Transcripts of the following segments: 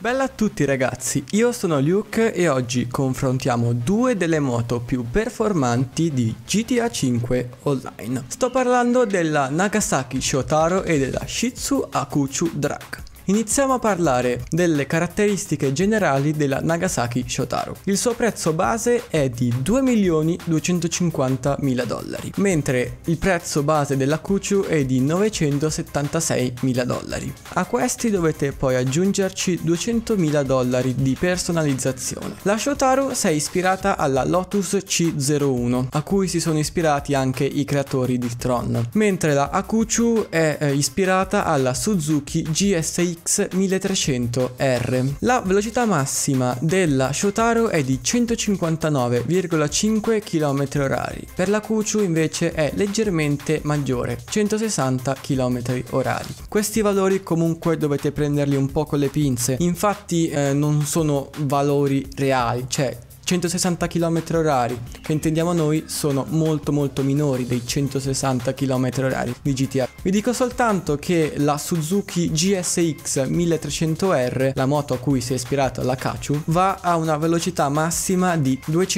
Bella a tutti ragazzi, io sono Luke e oggi confrontiamo due delle moto più performanti di GTA 5 Online. Sto parlando della Nagasaki Shotaro e della Shitzu Hakuchu Drag. Iniziamo a parlare delle caratteristiche generali della Nagasaki Shotaro. Il suo prezzo base è di $2.250.000, mentre il prezzo base della Hakuchu è di $976.000. A questi dovete poi aggiungerci $200.000 di personalizzazione. La Shotaro si è ispirata alla Lotus C01, a cui si sono ispirati anche i creatori di Tron, mentre la Hakuchu è ispirata alla Suzuki GSX 1300R. La velocità massima della Shotaro è di 159,5 km/h. Per la Hakuchu invece è leggermente maggiore, 160 km/h. Questi valori comunque dovete prenderli un po' con le pinze, infatti non sono valori reali, cioè 160 km/h che intendiamo noi sono molto minori dei 160 km/h di GTA. Vi dico soltanto che la Suzuki GSX 1300R, la moto a cui si è ispirata la Hakuchu, va a una velocità massima di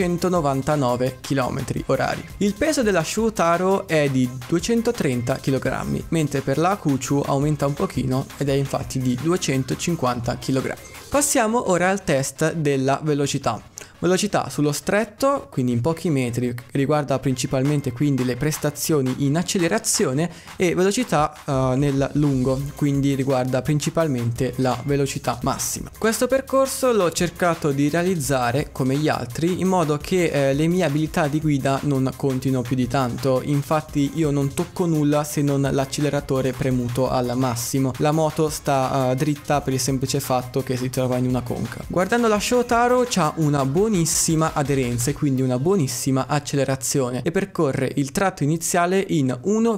299 km/h. Il peso della Shotaro è di 230 kg, mentre per la Hakuchu aumenta un pochino ed è infatti di 250 kg. Passiamo ora al test della velocità. Velocità sullo stretto, quindi in pochi metri, che riguarda principalmente quindi le prestazioni in accelerazione, e velocità nel lungo, quindi riguarda principalmente la velocità massima. Questo percorso l'ho cercato di realizzare come gli altri in modo che le mie abilità di guida non contino più di tanto. Infatti io non tocco nulla se non l'acceleratore premuto al massimo. La moto sta dritta per il semplice fatto che si trova in una conca. Guardando la Shotaro c'ha una buonissima aderenza e quindi una buonissima accelerazione e percorre il tratto iniziale in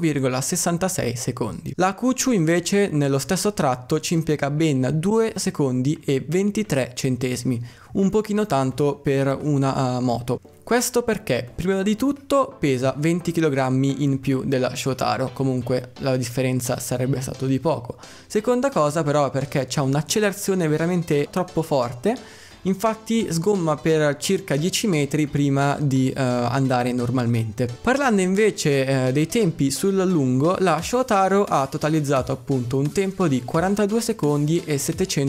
1,66 secondi. La Hakuchu invece nello stesso tratto ci impiega ben 2 secondi e 23 centesimi, un pochino tanto per una moto. Questo perché prima di tutto pesa 20 kg in più della Shotaro, comunque la differenza sarebbe stato di poco. Seconda cosa però perché c'ha un'accelerazione veramente troppo forte. Infatti sgomma per circa 10 metri prima di andare normalmente. Parlando invece dei tempi sul lungo, la Shotaro ha totalizzato appunto un tempo di 42 secondi e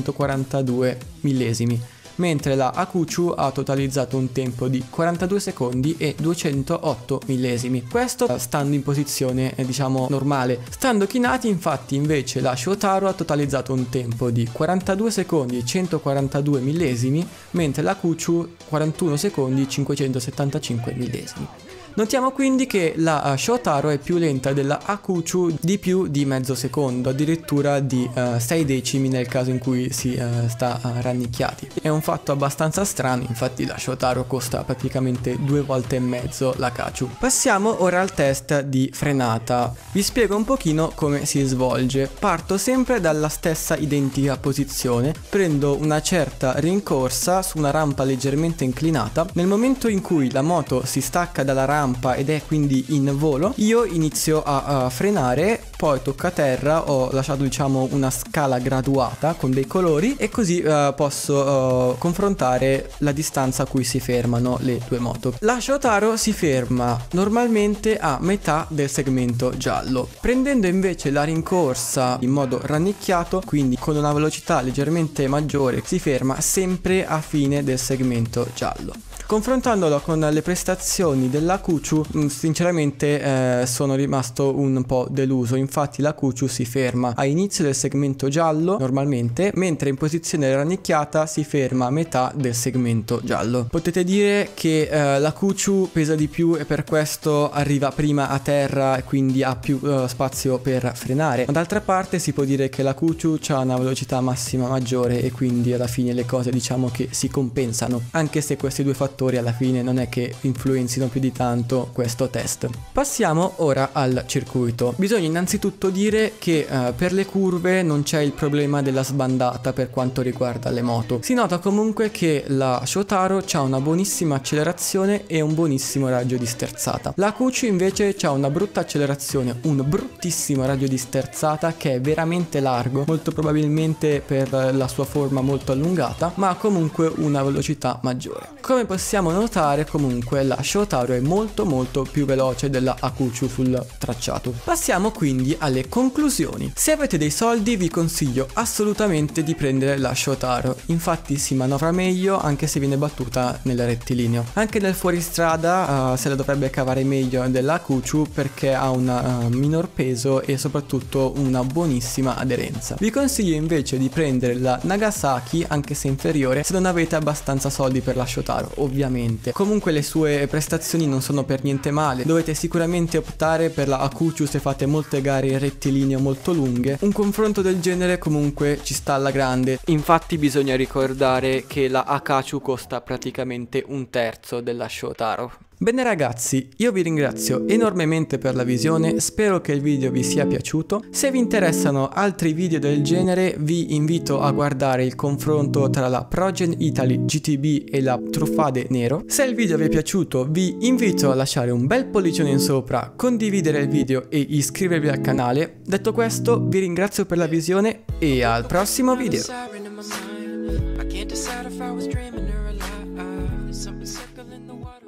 742 millesimi, mentre la Hakuchu ha totalizzato un tempo di 42 secondi e 208 millesimi. Questo stando in posizione diciamo normale. Stando chinati infatti invece la Shotaro ha totalizzato un tempo di 42 secondi e 142 millesimi, mentre la Hakuchu 41 secondi e 575 millesimi. Notiamo quindi che la Shotaro è più lenta della Hakuchu di più di mezzo secondo, addirittura di 6 decimi nel caso in cui si sta rannicchiati. È un fatto abbastanza strano, infatti la Shotaro costa praticamente 2 volte e mezzo la Hakuchu. Passiamo ora al test di frenata. Vi spiego un pochino come si svolge. Parto sempre dalla stessa identica posizione, prendo una certa rincorsa su una rampa leggermente inclinata. Nel momento in cui la moto si stacca dalla rampa ed è quindi in volo, io inizio a frenare, poi tocca terra, ho lasciato diciamo una scala graduata con dei colori e così posso confrontare la distanza a cui si fermano le due moto. La Shotaro si ferma normalmente a metà del segmento giallo, prendendo invece la rincorsa in modo rannicchiato, quindi con una velocità leggermente maggiore, si ferma sempre a fine del segmento giallo. Confrontandolo con le prestazioni della Hakuchu, sinceramente sono rimasto un po' deluso. Infatti la Hakuchu si ferma a inizio del segmento giallo normalmente, mentre in posizione rannicchiata si ferma a metà del segmento giallo. Potete dire che la Hakuchu pesa di più e per questo arriva prima a terra e quindi ha più spazio per frenare, ma d'altra parte si può dire che la Hakuchu ha una velocità massima maggiore e quindi alla fine le cose diciamo che si compensano, anche se questi due fattori alla fine non è che influenzino più di tanto questo test. Passiamo ora al circuito. Bisogna innanzitutto innanzitutto dire che per le curve non c'è il problema della sbandata per quanto riguarda le moto. Si nota comunque che la Shotaro ha una buonissima accelerazione e un buonissimo raggio di sterzata. La Kuchu invece ha una brutta accelerazione, un bruttissimo raggio di sterzata che è veramente largo, molto probabilmente per la sua forma molto allungata, ma ha comunque una velocità maggiore. Come possiamo notare comunque la Shotaro è molto più veloce della Hakuchu sul tracciato. Passiamo quindi alle conclusioni. Se avete dei soldi vi consiglio assolutamente di prendere la Shotaro, infatti si manovra meglio anche se viene battuta nel rettilineo. Anche nel fuoristrada se la dovrebbe cavare meglio della Hakuchu perché ha un minor peso e soprattutto una buonissima aderenza. Vi consiglio invece di prendere la Nagasaki anche se inferiore se non avete abbastanza soldi per la Shotaro, ovviamente. Comunque le sue prestazioni non sono per niente male, dovete sicuramente optare per la Hakuchu se fate molte gare in rettilineo molto lunghe. Un confronto del genere comunque ci sta alla grande, infatti bisogna ricordare che la Hakuchu costa praticamente un terzo della Shotaro. Bene ragazzi, io vi ringrazio enormemente per la visione, spero che il video vi sia piaciuto. Se vi interessano altri video del genere vi invito a guardare il confronto tra la Progen Italy GTB e la Truffade Nero. Se il video vi è piaciuto vi invito a lasciare un bel pollicione in sopra, condividere il video e iscrivervi al canale. Detto questo vi ringrazio per la visione e al prossimo video. Something circling the water.